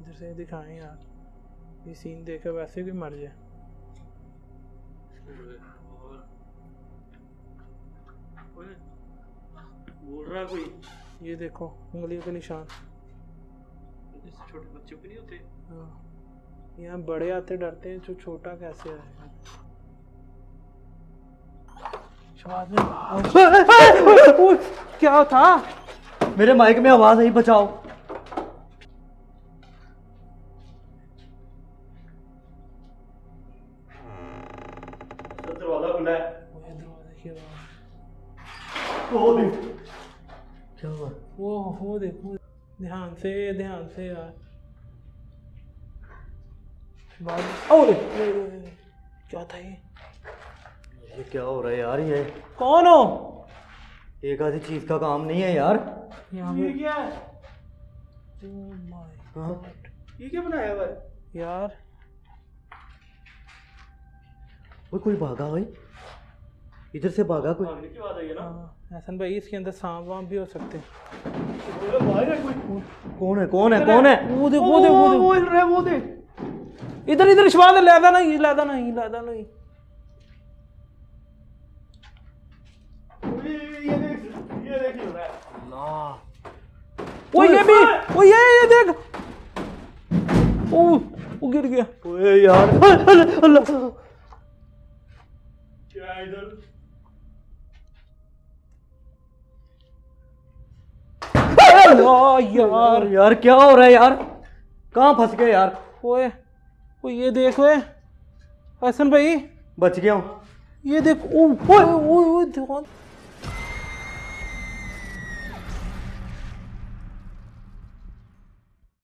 इधर से दिखाएं यार, ये सीन देखे वैसे भी मर जाए। बोल रहा कोई, ये देखो उंगलियों के निशान, जैसे छोटे बच्चों के नहीं होते। हाँ, यहाँ बड़े आते डरते हैं, जो छोटा कैसे आएगा। क्या था? मेरे माइक में आवाज आई, बचाओ। दरवाजा खुला है। दरवाजे की आवाज। वो देख, क्या हुआ? वो देखो, ध्यान से यार। क्या था ये क्या हो रहा है यार? ये कौन हो? एक आधी चीज का काम नहीं है यार। ये क्या है? Oh my हाँ? God. ये क्या बनाया हुआ है यार? वो कोई भागा भाई, इधर से भागा कोई। भागने की बात है ना। हाँ हसन भाई, इसके अंदर सांप वाम भी हो सकते हैं। कौन है कौन है कौन है? वो दे वो दे। इधर शहबाज, लादा नहीं। ये देख रहा है। अल्लाह, वो ये भी, वो ये देख, वो गिर गया। ओए यार, अल्लाह। क्या है इधर? यार क्या हो रहा है यार? कहाँ फंस गए यार? ओए वो ये देख, ओए हसन भाई बच गया हूँ। ये देख, ओ देखो